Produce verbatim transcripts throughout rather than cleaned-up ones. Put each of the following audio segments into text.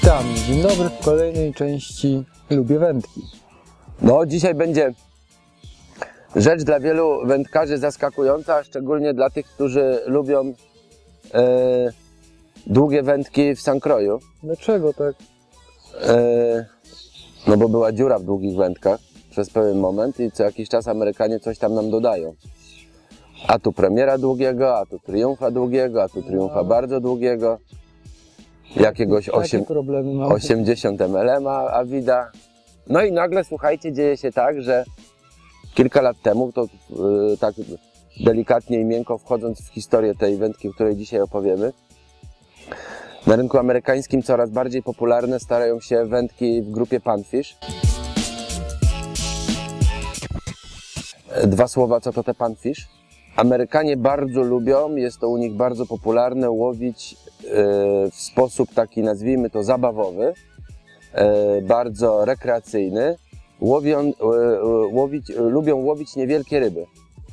Witam, dzień dobry w kolejnej części Lubię Wędki. No, dzisiaj będzie rzecz dla wielu wędkarzy zaskakująca, szczególnie dla tych, którzy lubią e, długie wędki w sankroju. Dlaczego tak? E, no bo była dziura w długich wędkach przez pewien moment i co jakiś czas Amerykanie coś tam nam dodają. A tu premiera długiego, a tu triumfa długiego, a tu triumfa no. bardzo długiego. Jakiegoś osiem, osiemdziesiąt M L M Avida. No i nagle, słuchajcie, dzieje się tak, że kilka lat temu, to yy, tak delikatnie i miękko wchodząc w historię tej wędki, o której dzisiaj opowiemy, na rynku amerykańskim coraz bardziej popularne starają się wędki w grupie Panfish. Dwa słowa, co to te Panfish? Amerykanie bardzo lubią, jest to u nich bardzo popularne, łowić w sposób taki, nazwijmy to, zabawowy, bardzo rekreacyjny. Łowią, łowić, lubią łowić niewielkie ryby.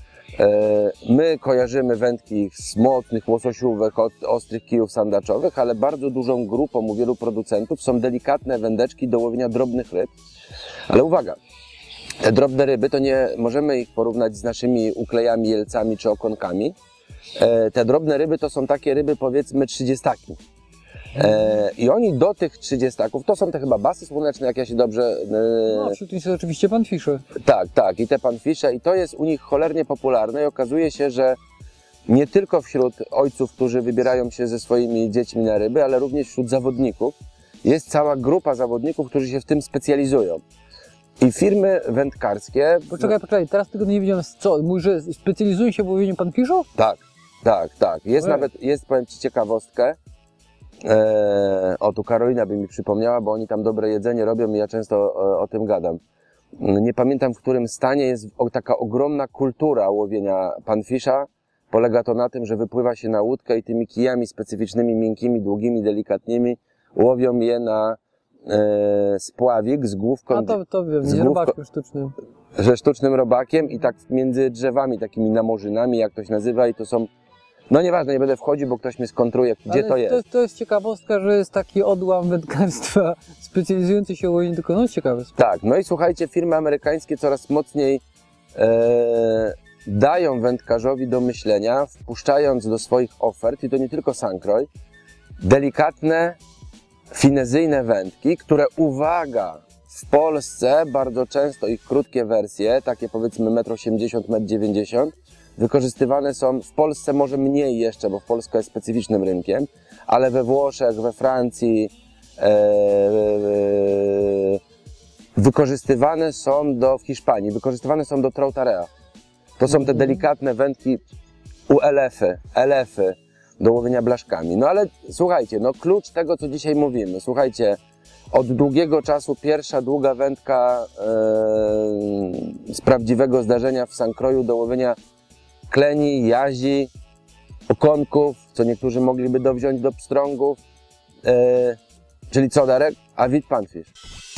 My kojarzymy wędki z mocnych łososiówek, ostrych kijów sandaczowych, ale bardzo dużą grupą u wielu producentów są delikatne wędeczki do łowienia drobnych ryb. Ale uwaga! Te drobne ryby to nie możemy ich porównać z naszymi uklejami, jelcami czy okonkami. E, te drobne ryby to są takie ryby, powiedzmy, trzydziestaki. E, I oni do tych trzydziestaków, to są te chyba basy słoneczne, jak ja się dobrze... E, no, wśród nich są oczywiście panfisze. Tak, tak, i te panfisze, i to jest u nich cholernie popularne i okazuje się, że nie tylko wśród ojców, którzy wybierają się ze swoimi dziećmi na ryby, ale również wśród zawodników. Jest cała grupa zawodników, którzy się w tym specjalizują. I firmy wędkarskie... Poczekaj, poczekaj, teraz tego nie wiedziałem, co? Mój, że specjalizują się w łowieniu panfiszów? Tak, tak, tak. Jest Ej. nawet, jest, powiem Ci ciekawostkę. Eee, o, tu Karolina by mi przypomniała, bo oni tam dobre jedzenie robią i ja często o, o tym gadam. Nie pamiętam, w którym stanie jest taka ogromna kultura łowienia panfisza. Polega to na tym, że wypływa się na łódkę i tymi kijami specyficznymi, miękkimi, długimi, delikatnymi łowią je na E, spławik z główką... A to, to wiem, z nie główko, robakiem sztucznym. Że sztucznym robakiem i tak między drzewami, takimi namorzynami, jak to się nazywa, i to są... No nieważne, nie będę wchodził, bo ktoś mnie skontruje, gdzie Ale to jest. To, to jest ciekawostka, że jest taki odłam wędkarstwa specjalizujący się w łowieniu, tylko no ciekawe. Tak, no i słuchajcie, firmy amerykańskie coraz mocniej e, dają wędkarzowi do myślenia, wpuszczając do swoich ofert, i to nie tylko sankroj, delikatne, finezyjne wędki, które, uwaga, w Polsce bardzo często ich krótkie wersje, takie powiedzmy metr osiemdziesiąt, metr dziewięćdziesiąt, wykorzystywane są w Polsce może mniej jeszcze, bo Polska jest specyficznym rynkiem, ale we Włoszech, we Francji e, e, wykorzystywane są do, w Hiszpanii, wykorzystywane są do troutarea. To są te delikatne wędki u elefy, elefy. do łowienia blaszkami. No ale słuchajcie, no klucz tego, co dzisiaj mówimy. Słuchajcie, od długiego czasu pierwsza długa wędka e, z prawdziwego zdarzenia w sankroju do łowienia kleni, jazi, okonków, co niektórzy mogliby dowziąć do pstrągów. E, czyli co, Darek? Avid Panfish.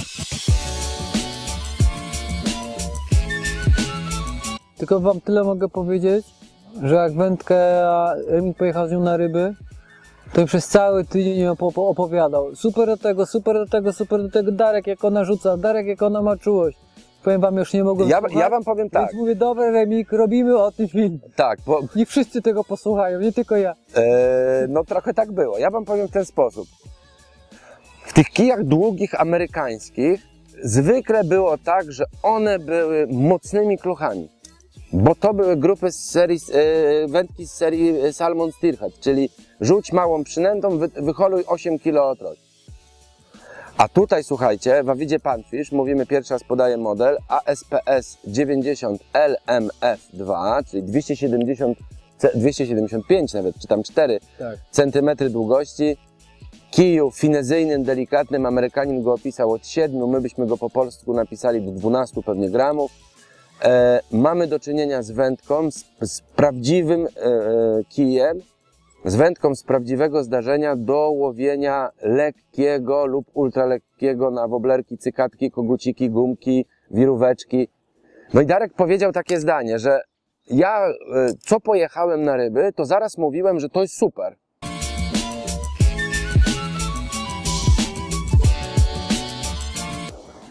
Tylko wam tyle mogę powiedzieć, że jak wędkę, a Remik pojechał z nią na ryby, to przez cały tydzień opowiadał. Super do tego, super do tego, super do tego, Darek jak ona rzuca, Darek jak ona ma czułość. Powiem wam, już nie mogłem ja, słuchać, ja wam powiem tak. Więc mówię, dobra Remik, robimy o tym film. Tak. Bo... Niech wszyscy tego posłuchają, nie tylko ja. Eee, no trochę tak było. Ja wam powiem w ten sposób. W tych kijach długich amerykańskich zwykle było tak, że one były mocnymi kluchami. Bo to były grupy z serii, e, wędki z serii Salmon Steelhead, czyli rzuć małą przynętą, wy, wyholuj osiem kilo otroci. A tutaj, słuchajcie, w Avidzie Panfish, mówimy, pierwszy raz podaję model A S P S dziewięćdziesiąt L M F dwa, czyli dwieście siedemdziesiąt, dwieście siedemdziesiąt pięć nawet, czy tam cztery tak. centymetry długości. Kiju finezyjnym, delikatnym, Amerykanin go opisał od siedmiu, my byśmy go po polsku napisali do dwunastu pewnie gramów. E, mamy do czynienia z wędką, z, z prawdziwym e, kijem, z wędką z prawdziwego zdarzenia do łowienia lekkiego lub ultralekkiego na woblerki, cykatki, koguciki, gumki, wiróweczki. No i Darek powiedział takie zdanie, że ja e, co pojechałem na ryby, to zaraz mówiłem, że to jest super.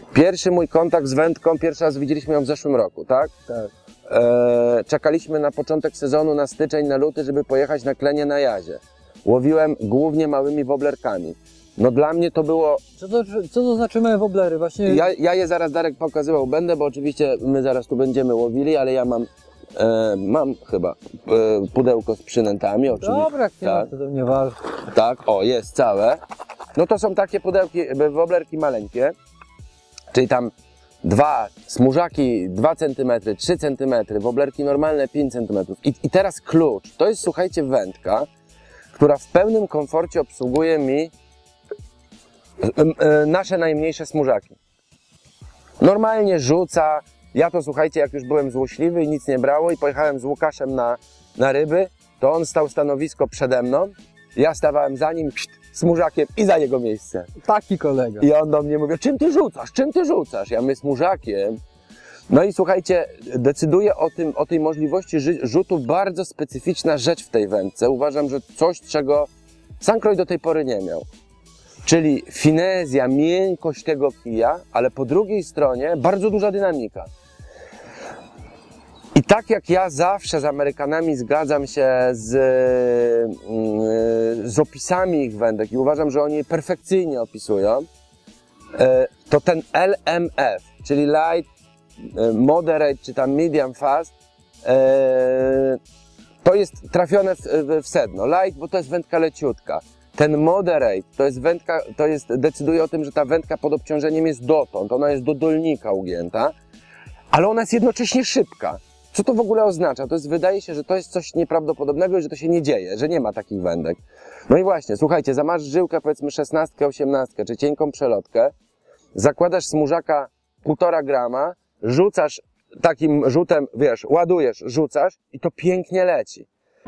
Pierwszy mój kontakt z wędką, pierwszy raz widzieliśmy ją w zeszłym roku, tak? Tak. E, czekaliśmy na początek sezonu, na styczeń, na luty, żeby pojechać na klenie na jazie. Łowiłem głównie małymi woblerkami. No dla mnie to było... Co to, co to znaczy małe woblery? Właśnie... Ja, ja je zaraz, Darek, pokazywał będę, bo oczywiście my zaraz tu będziemy łowili, ale ja mam, e, mam chyba e, pudełko z przynętami. Oczywiście. Dobra, jak nie tak, ma, to, to nie ważne. tak, o, jest całe. No to są takie pudełki, e, woblerki maleńkie, czyli tam dwa, smużaki dwa centymetry, trzy centymetry, woblerki normalne pięć centymetrów. I, I teraz klucz, to jest, słuchajcie, wędka, która w pełnym komforcie obsługuje mi nasze najmniejsze smużaki. Normalnie rzuca, ja to, słuchajcie, jak już byłem złośliwy i nic nie brało i pojechałem z Łukaszem na, na ryby, to on stał stanowisko przede mną, ja stawałem za nim smużakiem i za jego miejsce. Taki kolega. I on do mnie mówi, czym ty rzucasz, czym ty rzucasz? Ja mówię, smużakiem. No i słuchajcie, decyduje o tym, o tej możliwości rzutu bardzo specyficzna rzecz w tej wędce. Uważam, że coś, czego Sunkroj do tej pory nie miał. Czyli finezja, miękkość tego kija, ale po drugiej stronie bardzo duża dynamika. I tak jak ja zawsze z Amerykanami zgadzam się z, z opisami ich wędek i uważam, że oni je perfekcyjnie opisują, to ten L M F, czyli Light, Moderate czy tam Medium Fast, to jest trafione w, w sedno. Light, bo to jest wędka leciutka. Ten Moderate to jest wędka, to jest, decyduje o tym, że ta wędka pod obciążeniem jest dotąd, ona jest do dolnika ugięta, ale ona jest jednocześnie szybka. Co to w ogóle oznacza? To jest, wydaje się, że to jest coś nieprawdopodobnego i że to się nie dzieje, że nie ma takich wędek. No i właśnie, słuchajcie, zamasz żyłkę, powiedzmy szesnastkę, osiemnastkę, czy cienką przelotkę, zakładasz smużaka półtora grama, rzucasz takim rzutem, wiesz, ładujesz, rzucasz i to pięknie leci.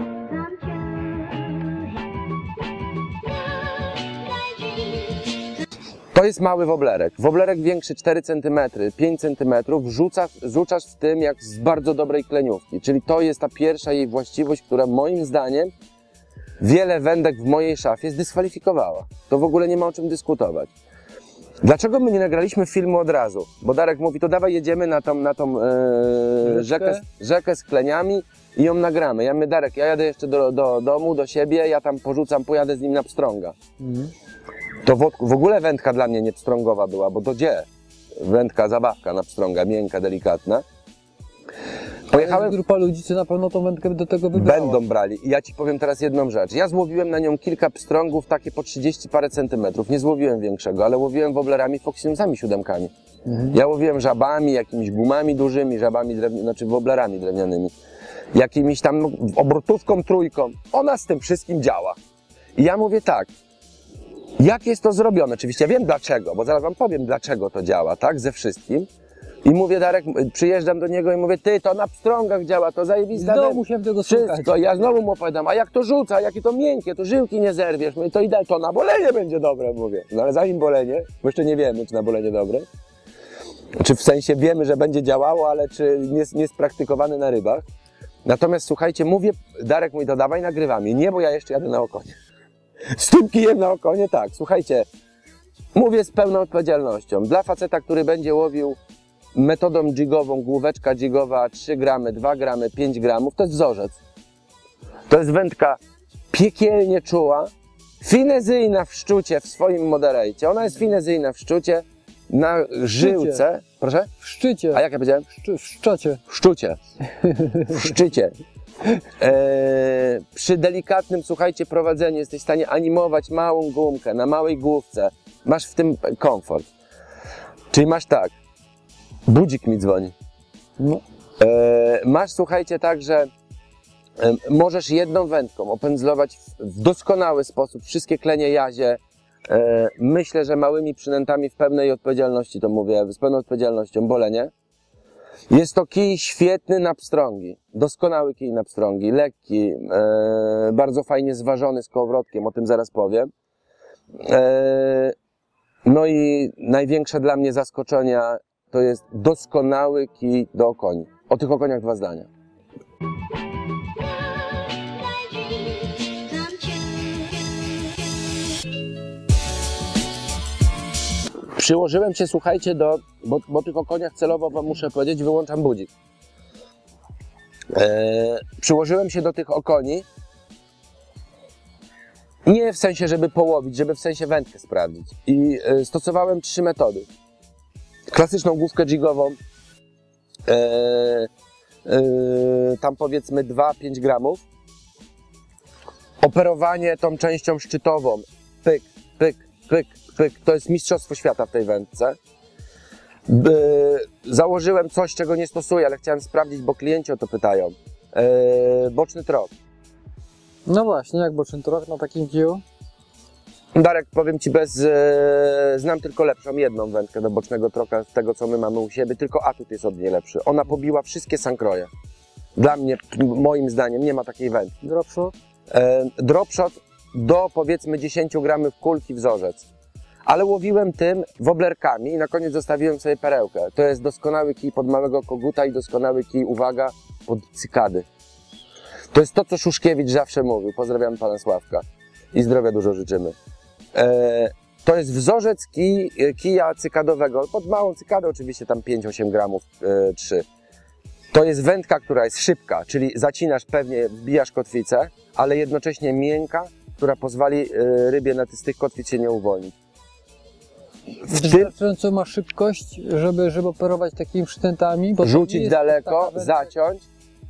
To jest mały woblerek. Woblerek większy cztery centymetry, pięć centymetrów, rzucasz, rzucasz w tym jak z bardzo dobrej kleniówki. Czyli to jest ta pierwsza jej właściwość, która moim zdaniem wiele wędek w mojej szafie zdyskwalifikowała. To w ogóle nie ma o czym dyskutować. Dlaczego my nie nagraliśmy filmu od razu? Bo Darek mówi, to dawaj jedziemy na tą, na tą e, rzekę, rzekę z kleniami i ją nagramy. Ja mówię, Darek, ja jadę jeszcze do, do domu, do siebie, ja tam porzucam, pojadę z nim na pstrąga. Mhm. To w, w ogóle wędka dla mnie nie pstrągowa była, bo to gdzie? Wędka, zabawka na pstrąga, miękka, delikatna. Pojechałem... Jest grupa ludzi, co na pewno tą wędkę do tego wybrała. Będą brali. I ja ci powiem teraz jedną rzecz. Ja złowiłem na nią kilka pstrągów, takie po trzydzieści parę centymetrów. Nie złowiłem większego, ale łowiłem woblerami, foksinusami, siódemkami. Mhm. Ja łowiłem żabami, jakimiś gumami dużymi, żabami drewnianymi, znaczy woblerami drewnianymi. Jakimiś tam obrotówką, trójką. Ona z tym wszystkim działa. I ja mówię tak. Jak jest to zrobione? Oczywiście ja wiem dlaczego, bo zaraz wam powiem, dlaczego to działa, tak? Ze wszystkim. I mówię, Darek, przyjeżdżam do niego i mówię, ty, to na pstrągach działa, to zajebista. Znowu musiałem tego słuchać. Wszystko. Ja znowu mu opowiadam, a jak to rzuca, jakie to miękkie, to żyłki nie zerwiesz. Mówię, to idę, to na bolenie będzie dobre, mówię. No ale zanim bolenie, bo jeszcze nie wiemy, czy na bolenie dobre. Czy w sensie wiemy, że będzie działało, ale czy nie, nie jest praktykowane na rybach. Natomiast słuchajcie, mówię, Darek mówi, to dawaj nagrywamy. Nie, bo ja jeszcze jadę na okonie. Z tym kijem na okonie, tak. Słuchajcie, mówię z pełną odpowiedzialnością. Dla faceta, który będzie łowił metodą jigową, główeczka jigowa trzy gramy, dwa gramy, pięć gramów, to jest wzorzec. To jest wędka piekielnie czuła, finezyjna w szczucie w swoim moderejcie. Ona jest finezyjna w szczucie, na żyłce. Proszę? W szczycie. A jak ja powiedziałem? W szczocie. W szczucie. W szczycie. Eee, przy delikatnym, słuchajcie, prowadzeniu jesteś w stanie animować małą gumkę na małej główce. Masz w tym komfort. Czyli masz tak, budzik mi dzwoni. No. Eee, masz, słuchajcie, tak, że e, możesz jedną wędką opędzlować w, w doskonały sposób wszystkie klenie jazie. E, myślę, że małymi przynętami w pełnej odpowiedzialności, to mówię, z pełną odpowiedzialnością, bolenie. Jest to kij świetny na pstrągi, doskonały kij na pstrągi, lekki, e, bardzo fajnie zważony z kołowrotkiem, o tym zaraz powiem. E, no i największe dla mnie zaskoczenia to jest doskonały kij do okoni. O tych okoniach dwa zdania. Przyłożyłem się, słuchajcie, do, bo, bo o tych okoniach celowo wam muszę powiedzieć, wyłączam budzik. E, przyłożyłem się do tych okoni, nie w sensie, żeby połowić, żeby w sensie wędkę sprawdzić. I e, stosowałem trzy metody. Klasyczną główkę jigową, e, e, tam powiedzmy dwa pięć gramów. Operowanie tą częścią szczytową, pyk, pyk, pyk, pyk, to jest mistrzostwo świata w tej wędce. By, założyłem coś, czego nie stosuję, ale chciałem sprawdzić, bo klienci o to pytają. E, boczny trop. No właśnie, jak boczny trop na takim kiju? Darek, powiem Ci bez... E, znam tylko lepszą, jedną wędkę do bocznego troka z tego, co my mamy u siebie, tylko atut jest od niej lepszy. Ona pobiła wszystkie sankroje. Dla mnie, moim zdaniem, nie ma takiej wędki. Dropshot? E, dropshot do powiedzmy dziesięć gramów kulki wzorzec. Ale łowiłem tym woblerkami i na koniec zostawiłem sobie perełkę. To jest doskonały kij pod małego koguta i doskonały kij, uwaga, pod cykady. To jest to, co Szuszkiewicz zawsze mówił. Pozdrawiam pana Sławka i zdrowia dużo życzymy. E, to jest wzorzec kij, kija cykadowego, pod małą cykadę oczywiście tam pięć osiem gramów, e, trzy. To jest wędka, która jest szybka, czyli zacinasz pewnie, wbijasz kotwicę, ale jednocześnie miękka, która pozwoli e, rybie na z tych kotwic się nie uwolnić. Wystarczająco ma szybkość, żeby, żeby operować takimi przynętami. Bo Rzucić daleko, zaciąć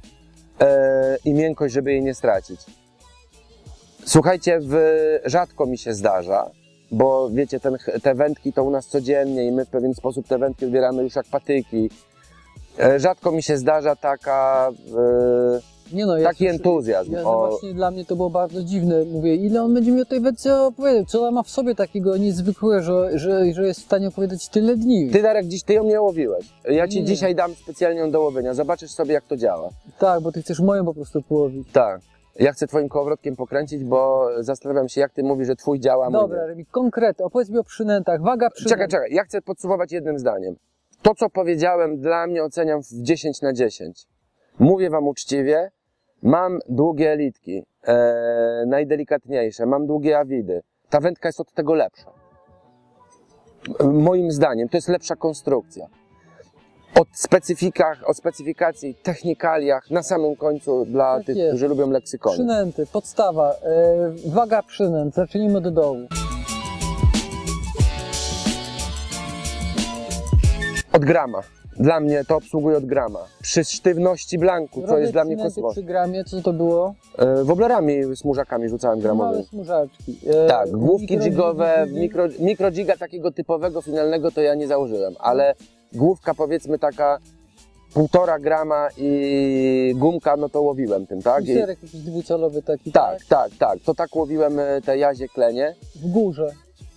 e, i miękkość, żeby jej nie stracić. Słuchajcie, w, rzadko mi się zdarza, bo wiecie, ten, te wędki to u nas codziennie i my w pewien sposób te wędki odbieramy już jak patyki. E, rzadko mi się zdarza taka, e, Nie no, ja taki słyszę, entuzjazm. Ja, o, właśnie dla mnie to było bardzo dziwne. Mówię, ile on będzie mi o tej wędce opowiedział, co ona ma w sobie takiego niezwykłego, że, że, że jest w stanie opowiadać tyle dni. Ty, Darek, dziś ty ją nie łowiłeś. Ja ci Nie. dzisiaj dam specjalnie ją do łowienia. Zobaczysz sobie, jak to działa. Tak, bo ty chcesz moją po prostu połowić. Tak. Ja chcę twoim kołowrotkiem pokręcić, bo zastanawiam się, jak ty mówisz, że twój działa, a mój Dobra, nie. Remi, konkretnie, opowiedz mi o przynętach, waga przynęt. Czekaj, czekaj, ja chcę podsumować jednym zdaniem. To, co powiedziałem, dla mnie oceniam w dziesięć na dziesięć. Mówię wam uczciwie, mam długie elitki, e, najdelikatniejsze, mam długie awidy. Ta wędka jest od tego lepsza. Moim zdaniem to jest lepsza konstrukcja. O specyfikach, o specyfikacji, technikaliach na samym końcu dla Tak tych, jest. którzy lubią leksykony. Przynęty, podstawa, e, waga przynęt, zacznijmy od dołu. Od grama. Dla mnie to obsługuje od grama. Przy sztywności blanku, co Robię jest dla mnie przynęty kosmos. przy gramie, co to było? E, woblerami, smużakami rzucałem Małe gramowymi. smużaczki. E, Tak, główki mikro- jigowe, mikro, mikro jiga takiego typowego, finalnego to ja nie założyłem, ale główka powiedzmy taka półtora grama i gumka, no to łowiłem tym, tak? I, Serek jakiś dwucalowy taki. tak, tak, tak, to tak łowiłem e, te jazie klenie. W górze.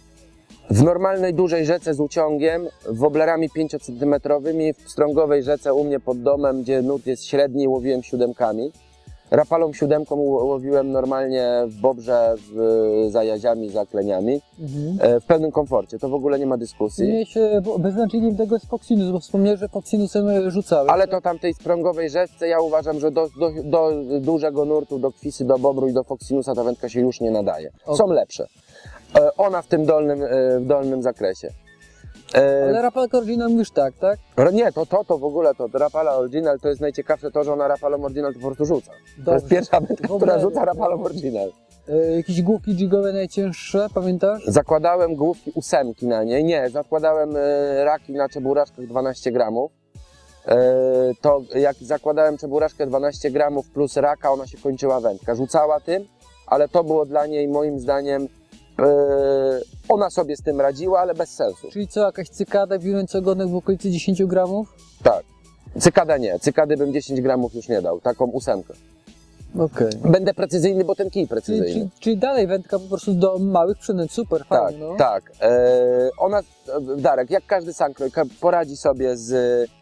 W normalnej dużej rzece z uciągiem, woblerami pięciocentymetrowymi, w strągowej rzece u mnie pod domem, gdzie nurt jest średni, łowiłem siódemkami. Rapalą siódemką łowiłem normalnie w bobrze w, za jaziami, za kleniami, Mhm. e, w pełnym komforcie, to w ogóle nie ma dyskusji. Mnie się wyznaczyli tego z Foxinus, bo wspomniałeś, że Foxinusem rzucałeś. Ale to tamtej sprągowej rzeczce ja uważam, że do, do, do dużego nurtu, do kwisy, do bobru i do Foxinusa ta wędka się już nie nadaje. Okay. Są lepsze. E, ona w tym dolnym, e, w dolnym zakresie. E, Ale Rapalka Original mówisz tak, tak? Nie, to, to, to w ogóle, to Rapala Original, to jest najciekawsze to, że ona Rapalą Original to po prostu rzuca. To Dobrze. jest pierwsza wędka, która Woblery, rzuca no. Rapalą Original. E, jakieś główki jigowe najcięższe, pamiętasz? Zakładałem główki ósemki na niej, nie, zakładałem e, raki na czeburaczkach dwanaście gramów. E, to jak zakładałem czeburaczkę dwanaście gramów plus raka, ona się kończyła wędka. Rzucała tym, ale to było dla niej moim zdaniem, e, ona sobie z tym radziła, ale bez sensu. Czyli co, jakaś cykada biorąca ogonek w okolicy dziesięć gramów? Tak. Cykada nie, cykady bym dziesięć gramów już nie dał, taką ósemkę. Okej. Będę precyzyjny, bo ten kij Czyli, precyzyjny. czyli, czyli dalej wędka po prostu do małych przynęt, super, Tak, fajnie, no. tak. E, ona, Darek, jak każdy sankroj, poradzi sobie z,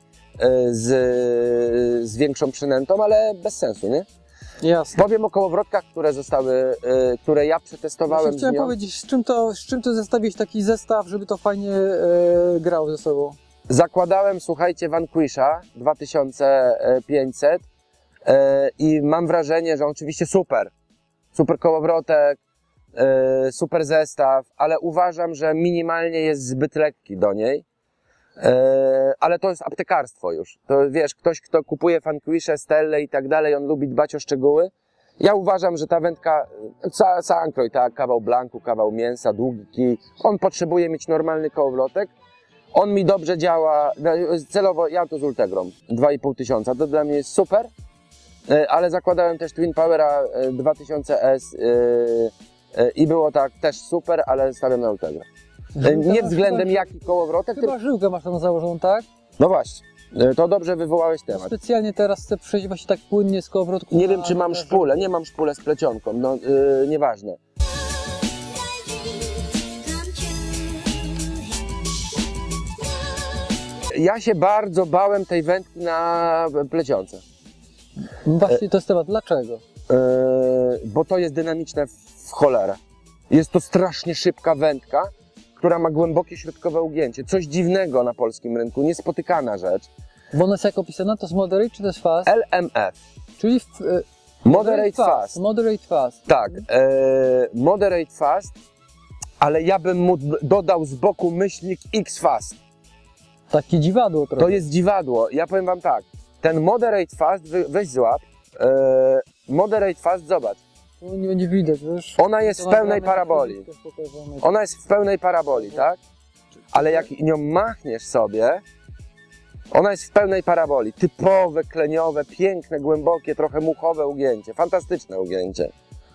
e, z, z większą przynętą, ale bez sensu, nie? Jasne. Powiem o kołowrotkach, które zostały, e, które ja przetestowałem. Właśnie chciałem z nią. powiedzieć, z czym to, z czym to zestawić taki zestaw, żeby to fajnie e, grało ze sobą. Zakładałem, słuchajcie, Vanquisha dwa tysiące pięćset e, i mam wrażenie, że oczywiście super. Super kołowrotek, e, super zestaw, ale uważam, że minimalnie jest zbyt lekki do niej. E, ale to jest aptekarstwo już. To wiesz, ktoś, kto kupuje Vanquishe, Stelle i tak dalej, on lubi dbać o szczegóły. Ja uważam, że ta wędka, ca, Sankroy, tak, kawał blanku, kawał mięsa, długi kij, on potrzebuje mieć normalny kołowrotek. On mi dobrze działa, celowo, ja to z Ultegrą, dwa i pół tysiąca, to dla mnie jest super, ale zakładałem też Twin Powera dwa tysiące S i było tak też super, ale stawiam na Ultegrę. Nie względem jaki kołowrotek, Chyba tylko... żyłkę masz tam założoną, tak? No właśnie, to dobrze wywołałeś temat. Specjalnie teraz chcę przejść właśnie tak płynnie z kołowrotku. Nie na- wiem, czy mam na- szpulę, nie mam szpulę z plecionką, no yy, nieważne. Ja się bardzo bałem tej wędki na plecionce, Właśnie to jest temat. Dlaczego? yy, bo to jest dynamiczne w cholerę. Jest to strasznie szybka wędka, która ma głębokie środkowe ugięcie. Coś dziwnego na polskim rynku, niespotykana rzecz. Bo ona jest jak opisana, to jest moderate czy to jest fast? L M F, Czyli w, e, moderate fast. Moderate fast. Tak, e, moderate fast, ale ja bym mu dodał z boku myślnik X fast. Takie dziwadło trochę. To jest dziwadło. Ja powiem wam tak, ten moderate fast, wy, weź złap, e, moderate fast, zobacz, Tu nie będzie widać, wiesz? ona jest w To pełnej nagramy, paraboli. jak pokażemy. Ona jest w pełnej paraboli, tak? Ale jak nią machniesz sobie, ona jest w pełnej paraboli. Typowe, kleniowe, piękne, głębokie, trochę muchowe ugięcie. Fantastyczne ugięcie.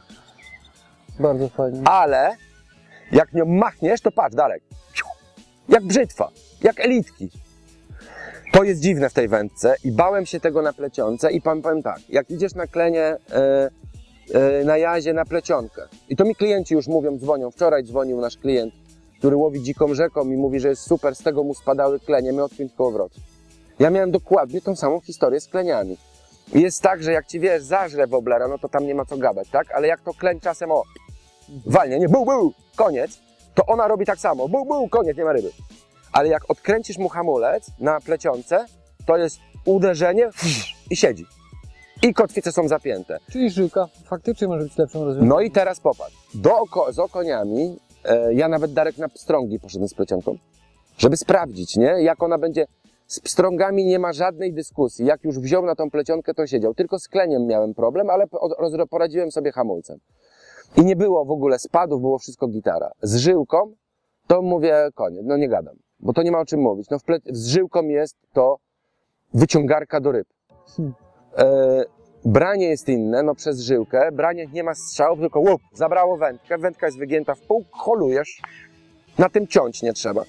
Bardzo fajnie. Ale jak nią machniesz, to patrz, Darek. Jak brzytwa, jak elitki. To jest dziwne w tej wędce i bałem się tego na plecionce i pan powiem tak, jak idziesz na klenie e, e, na jazie na plecionkę i to mi klienci już mówią, dzwonią, wczoraj dzwonił nasz klient, który łowi dziką rzeką i mówi, że jest super, z tego mu spadały klenie, my odpiąć kołowrot. Ja miałem dokładnie tą samą historię z kleniami. I jest tak, że jak ci wiesz, zażre woblera, no to tam nie ma co gadać, tak? Ale jak to kleń czasem o walnie, nie, bu, bu, koniec, to ona robi tak samo, bu, bu, koniec, nie ma ryby. Ale jak odkręcisz mu hamulec na plecionce, to jest uderzenie i siedzi. I kotwice są zapięte. Czyli żyłka faktycznie może być lepszą rozwiązaniem. No i teraz popatrz, do oko, z okoniami, e, ja nawet, Darek, na pstrągi poszedłem z plecionką, żeby sprawdzić, nie? Jak ona będzie. Z pstrągami nie ma żadnej dyskusji. Jak już wziął na tą plecionkę, to siedział. Tylko z kleniem miałem problem, ale po- roz- poradziłem sobie hamulcem. I nie było w ogóle spadów, było wszystko gitara. Z żyłką to mówię, koniec, no nie gadam, bo to nie ma o czym mówić. No w ple- z żyłką jest to wyciągarka do ryb. Hmm. E, branie jest inne, no przez żyłkę. Branie nie ma strzałów, tylko łup, zabrało wędkę. Wędka jest wygięta w pół, holujesz. Na tym ciąć nie trzeba.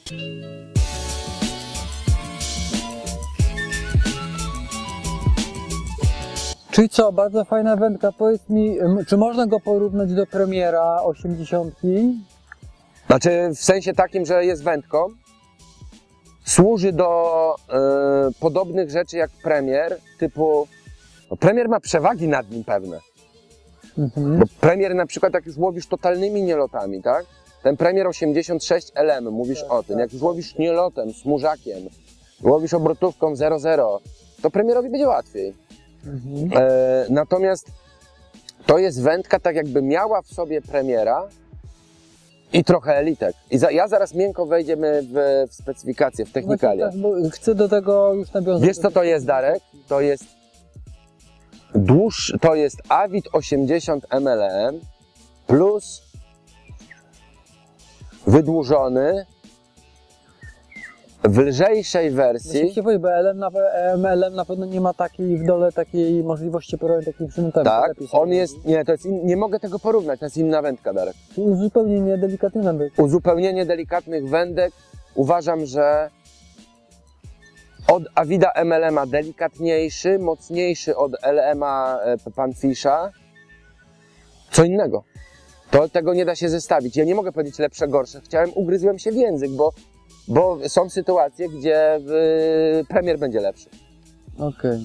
Czyli co, bardzo fajna wędka. Powiedz mi, em, czy można go porównać do premiera osiemdziesiątki? Znaczy w sensie takim, że jest wędką, służy do e, podobnych rzeczy jak Premier, typu, no Premier ma przewagi nad nim pewne, Mhm. bo Premier na przykład jak już łowisz totalnymi nielotami, tak? Ten Premier osiemdziesiąt sześć L M, mówisz Tak, o tym, tak, jak już łowisz nielotem, smurzakiem, łowisz obrotówką zero zero, to Premierowi będzie łatwiej. Mhm. E, natomiast to jest wędka tak jakby miała w sobie Premiera i trochę elitek. I za, ja zaraz miękko wejdziemy w, w specyfikację, w technikalia. Właśnie tak, bo chcę do tego już nawiązać. Wiesz co to jest, Darek? To jest dłuższy, to jest Avid osiemdziesiąt M L M plus wydłużony w lżejszej wersji. Właśnie się boję, bo L M na, M L M na pewno nie ma takiej w dole takiej możliwości porobienia takimi przynętami. Tak, Lepiej sobie on jest, nie, to jest in, nie mogę tego porównać, to jest inna wędka, Darek. Czyli uzupełnienie delikatny wędek. Uzupełnienie delikatnych wędek uważam, że od Avida M L M-a delikatniejszy, mocniejszy od L M-a Panfisha. Co innego. To tego nie da się zestawić. Ja nie mogę powiedzieć lepsze, gorsze. Chciałem, ugryzłem się w język, bo, bo są sytuacje, gdzie y, Premier będzie lepszy. Okej.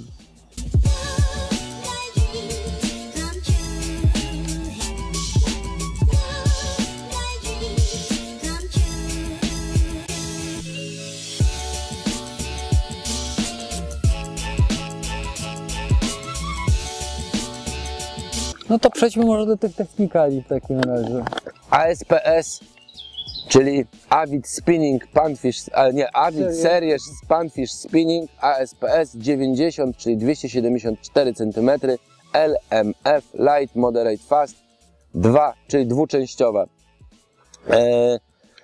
No to przejdźmy może do tych technikali w takim razie. A S P S, czyli Avid Spinning Panfish, ale nie, Avid Series. Series Panfish Spinning A S P S dziewięćdziesiąt, czyli dwieście siedemdziesiąt cztery centymetry, L M F Light Moderate Fast dwa, czyli dwuczęściowa. E,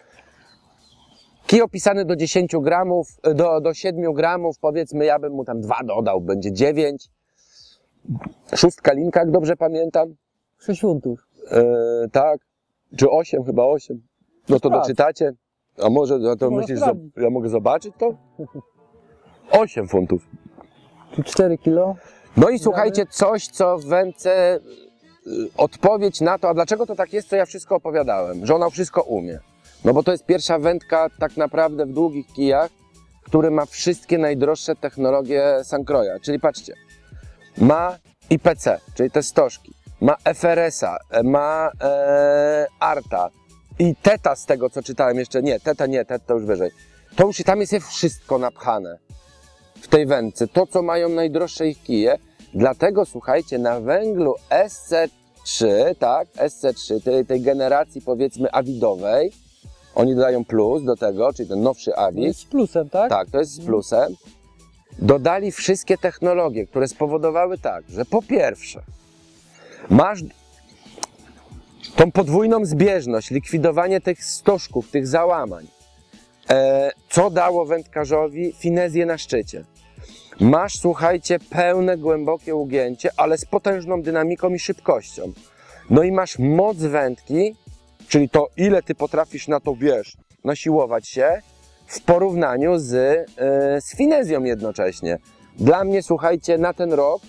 Kij opisany do dziesięciu gramów, do, do siedmiu gramów, powiedzmy, ja bym mu tam dwa dodał, będzie dziewięć. Szóstka linka, jak dobrze pamiętam. sześć funtów. E, tak, czy osiem, chyba osiem. No to Sprawdź. doczytacie? A może, a to Można myślisz, że sprawdzić. ja mogę zobaczyć to? osiem funtów. Tu cztery kilo. No i słuchajcie, coś, co w wędce, y, odpowiedź na to, a dlaczego to tak jest, co ja wszystko opowiadałem, że ona wszystko umie. No bo to jest pierwsza wędka tak naprawdę w długich kijach, który ma wszystkie najdroższe technologie Sankroja. Czyli patrzcie, ma I P C, czyli te stożki, ma F R S-a, ma e, Arta i Teta z tego, co czytałem jeszcze, nie, Teta nie, Teta to już wyżej. To już i tam jest wszystko napchane w tej wędce, to co mają najdroższe ich kije, dlatego słuchajcie, na węglu S C trzy, tak, S C trzy, tej, tej generacji powiedzmy awidowej, oni dodają plus do tego, czyli ten nowszy To Avid. jest z plusem, tak? Tak, to jest z plusem. Dodali wszystkie technologie, które spowodowały tak, że po pierwsze masz tą podwójną zbieżność, likwidowanie tych stożków, tych załamań, e, co dało wędkarzowi finezję na szczycie. Masz, słuchajcie, pełne, głębokie ugięcie, ale z potężną dynamiką i szybkością. No i masz moc wędki, czyli to, ile ty potrafisz na to, wiesz, nasiłować się, w porównaniu z, yy, z finezją jednocześnie. Dla mnie, słuchajcie, na ten rok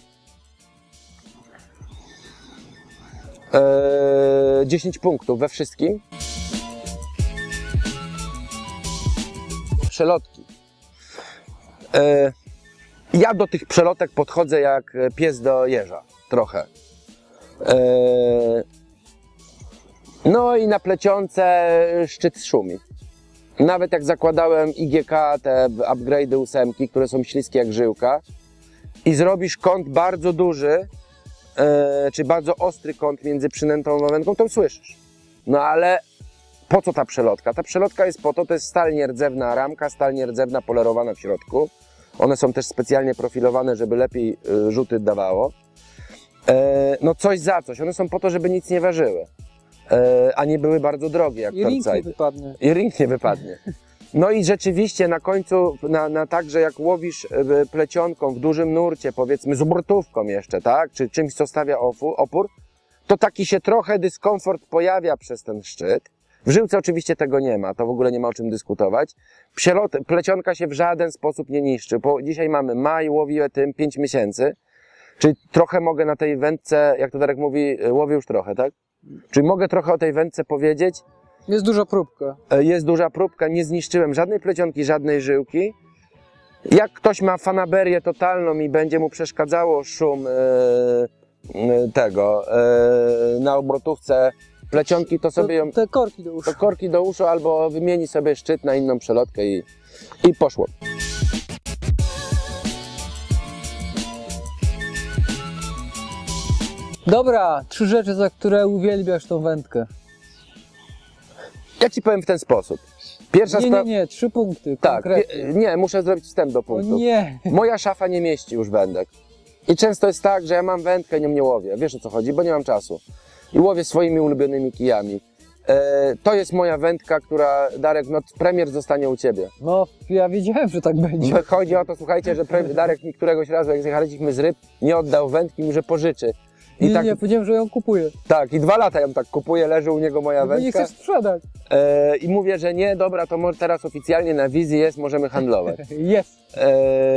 yy, dziesięć punktów we wszystkim. Przelotki. Yy, ja do tych przelotek podchodzę jak pies do jeża, trochę. Yy, no i na plecionce szczyt szumi. Nawet jak zakładałem I G K, te upgrade'y ósemki, które są śliskie jak żyłka i zrobisz kąt bardzo duży, e, czy bardzo ostry kąt między przynętą a wędką, to słyszysz. No ale po co ta przelotka? Ta przelotka jest po to, to jest stal nierdzewna ramka, stal nierdzewna polerowana w środku. One są też specjalnie profilowane, żeby lepiej e, rzuty dawało. E, no coś za coś. One są po to, żeby nic nie ważyły. A nie były bardzo drogie, jak I ring nie Torcite. wypadnie. I ring nie wypadnie. No i rzeczywiście na końcu, na, na tak, że jak łowisz plecionką w dużym nurcie, powiedzmy z obrotówką jeszcze, tak, czy czymś, co stawia opór, to taki się trochę dyskomfort pojawia przez ten szczyt. W żyłce oczywiście tego nie ma, to w ogóle nie ma o czym dyskutować. Przelot, plecionka się w żaden sposób nie niszczy. Po, dzisiaj mamy maj, łowię tym pięć miesięcy, czyli trochę mogę na tej wędce, jak to Darek mówi, łowię już trochę, tak? Czyli mogę trochę o tej wędce powiedzieć. Jest duża próbka. Jest duża próbka, nie zniszczyłem żadnej plecionki, żadnej żyłki. Jak ktoś ma fanaberię totalną i będzie mu przeszkadzało szum yy, tego yy, na obrotówce plecionki, to sobie ją, Te korki do uszu. to korki do uszu albo wymieni sobie szczyt na inną przelotkę i, i poszło. Dobra, trzy rzeczy, za które uwielbiasz tą wędkę. Ja ci powiem w ten sposób. Pierwsza Nie, nie, sprawa. nie, trzy punkty, Tak, konkretnie. nie, nie, muszę zrobić wstęp do O punktów. nie, Moja szafa nie mieści już wędek. I często jest tak, że ja mam wędkę i nią nie łowię. Wiesz o co chodzi, bo nie mam czasu. I łowię swoimi ulubionymi kijami. E, to jest moja wędka, która, Darek, no premier zostanie u ciebie. no ja wiedziałem, że tak będzie. Chodzi o to, słuchajcie, że pre, Darek mi któregoś razu, jak zjechaliśmy z ryb, nie oddał wędki, mi że pożyczy. I Nie, tak, nie, powiedziałem, że ją kupuję. tak, i dwa lata ją tak kupuję, leży u niego moja Bo nie wędka. chcesz sprzedać. E, I mówię, że nie, dobra, to może teraz oficjalnie na wizji jest, możemy handlować. Jest. E,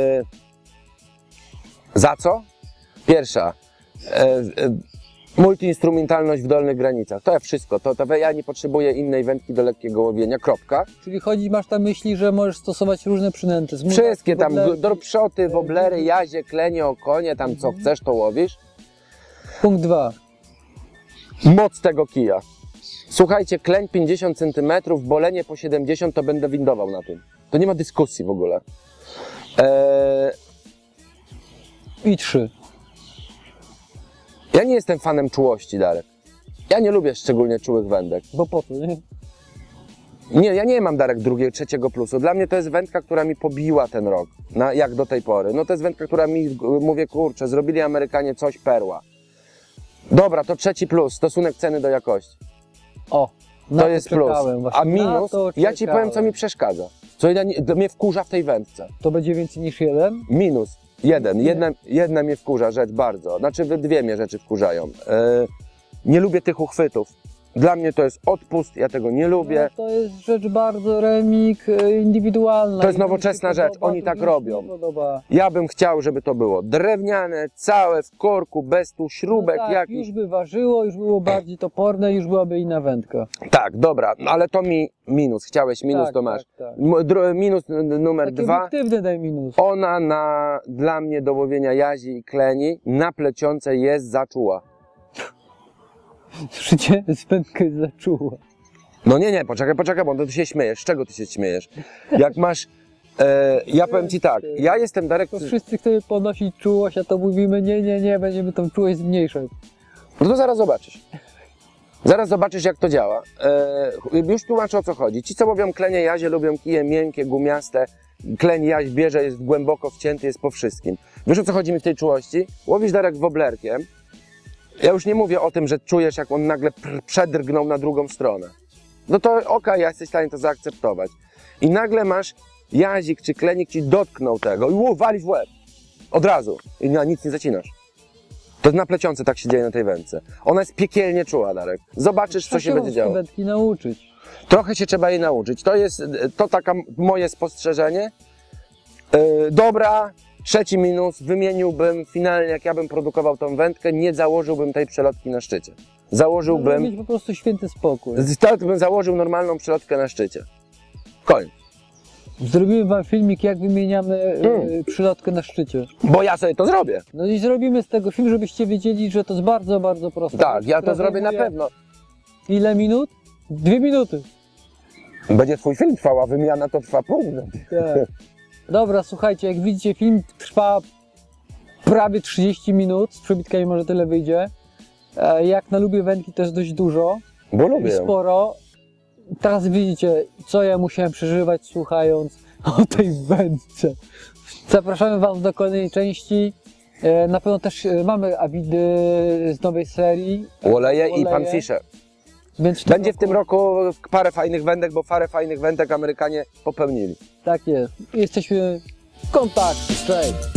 za co? Pierwsza, e, e, multiinstrumentalność w dolnych granicach. To ja wszystko, to, to ja nie potrzebuję innej wędki do lekkiego łowienia, kropka. Czyli chodzi, masz na myśli, że możesz stosować różne przynęty. Z Wszystkie tam, woblerki. dropshoty, woblery, jazie, klenie, okonie, tam co chcesz, to łowisz. Punkt dwa. Moc tego kija. Słuchajcie, kleń pięćdziesiąt centymetrów, bolenie po siedemdziesiąt, to będę windował na tym. To nie ma dyskusji w ogóle. E, I trzy. Ja nie jestem fanem czułości, Darek. Ja nie lubię szczególnie czułych wędek. Bo po co, nie? Nie, ja nie mam, Darek, drugiego, trzeciego plusu. Dla mnie to jest wędka, która mi pobiła ten rok, na, jak do tej pory. No to jest wędka, która mi, mówię, kurczę, zrobili Amerykanie coś, perła. Dobra, to trzeci plus, stosunek ceny do jakości. O, na To jest plus. czekałem właśnie, A minus, na to ja ci powiem, co czekałem. mi przeszkadza. Co ja nie, mnie wkurza w tej wędce. To będzie więcej niż jeden? Minus, jeden. Nie. Jedna, jedna mnie wkurza rzecz bardzo. Znaczy, wy- dwie mnie rzeczy wkurzają. E, nie lubię tych uchwytów. Dla mnie to jest odpust, ja tego nie lubię. No, to jest rzecz bardzo remik, e, indywidualna. To jest I mi nowoczesna się rzecz, podoba, oni to tak mi się robią. nie podoba. Ja bym chciał, żeby to było drewniane, całe w korku, bez tu śrubek No tak, jakichś. już by ważyło, już było bardziej toporne, już byłaby inna wędka. Tak, dobra, ale to mi minus. Chciałeś minus, tak, to masz. Tak, tak. M- dro- Minus n- numer Taki dwa. obiektywny daj minus. Ona na, dla mnie do łowienia jazi i kleni na plecionce jest zaczuła. Życie z wędkę zaczuła. No nie, nie, poczekaj, poczekaj, bo ty się śmiejesz. Z czego ty się śmiejesz? Jak masz... E, ja powiem ci tak, ja jestem, Darek... To wszyscy chcemy podnosić czułość, a to mówimy nie, nie, nie, będziemy tą czułość zmniejszać. No to zaraz zobaczysz. Zaraz zobaczysz, jak to działa. E, już tłumaczę, o co chodzi. Ci, co łowią klenie jazie, lubią kije miękkie, gumiaste. Kleń jaź bierze, jest głęboko wcięty, jest po wszystkim. Wiesz, o co chodzi mi w tej czułości? Łowisz, Darek, woblerkiem. Ja już nie mówię o tym, że czujesz, jak on nagle pr- przedrgnął na drugą stronę. No to okej, okay, ja jesteś w stanie to zaakceptować. I nagle masz jazik czy klenik ci dotknął tego i uu, wali w łeb. Od razu. I na nic nie zacinasz. To na plecionce tak się dzieje na tej wędce. Ona jest piekielnie czuła, Darek. Zobaczysz, co się będzie działo. wędki nauczyć. Trochę się trzeba jej nauczyć. To jest to taka moje spostrzeżenie. Yy, dobra, trzeci minus. Wymieniłbym finalnie, jak ja bym produkował tą wędkę, nie założyłbym tej przelotki na szczycie. Żeby Założyłbym, mieć po prostu święty spokój. tak bym założył normalną przelotkę na szczycie. Koniec. Zrobimy wam filmik, jak wymieniamy Mm. y, przylotkę na szczycie. Bo ja sobie to zrobię. No i zrobimy z tego film, żebyście wiedzieli, że to jest bardzo, bardzo proste. Tak, ja to Która zrobię na zajmuje pewno. Ile minut? Dwie minuty. Będzie twój film trwał, a wymiana to trwa pół minuty. Tak. Dobra, słuchajcie, jak widzicie, film trwa prawie trzydzieści minut, z przebitkami może tyle wyjdzie. E, Jak na lubię wędki to jest dość dużo Bo i lubię. sporo. Teraz widzicie, co ja musiałem przeżywać, słuchając o tej wędce. Zapraszamy was do kolejnej części. E, Na pewno też e, mamy awidy z nowej serii. Oleje i Oleje. panfisze. Więc Będzie w tym roku parę fajnych wędek, bo parę fajnych wędek Amerykanie popełnili. Tak jest. Jesteśmy w kontakcie. Cześć.